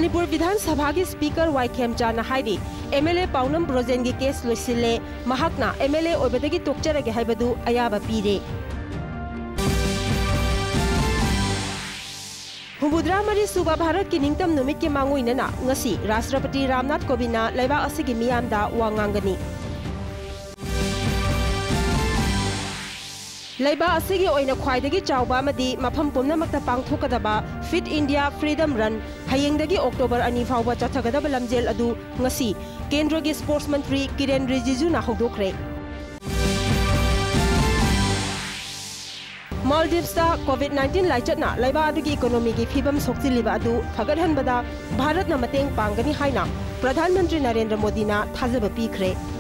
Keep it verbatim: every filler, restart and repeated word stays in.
मणिपुर विधानसभा की speaker Y खेमचाना हाइदी एमएलए पाउनम ब्रोजेन की केस लोसिले महाकना एमएलए ओबदगी तोक्चरगे हाइबदु अयाबा पीरे। हुबुद्रा मरी सुबा भारत की निंगतम नुमित के मांगोइनना ngasi राष्ट्रपति रामनाथ कोविंदना लेबा असigi मियामदा वा nganggani। लेबा असigi ओइना ख्वाइदगी चावबा मदी मफम पुमनमक्ता पांगथोकदबा फिट इंडिया फ्रीडम रन हयेंगदगी अक्टोबर अनी फावबा चथगदब लमजेल अदु ngasi केंद्र की स्पोर्ट्स मंत्री किरेन रिजिजुना हौदोखरे। मालदीव्स कोविड नाइन्टीन लाइचटना लेबा अदुगी इकोनॉमी की फिबम सोक्चिलिबा अदु फगरहनबदा भारत न मतेंग पांगनी हाइना प्रधानमंत्री नरेंद्र मोदी ना थाजब पीखरे।